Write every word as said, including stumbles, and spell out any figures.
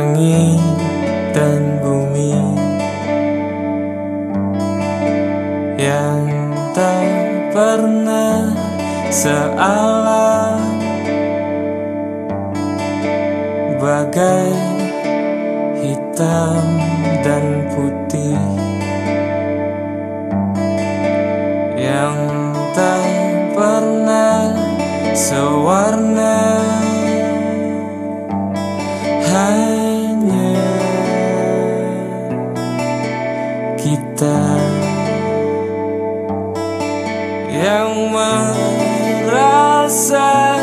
langit dan bumi yang tak pernah sealam, bagai hitam dan putih yang tak pernah sewarna. Hanya kita yang merasa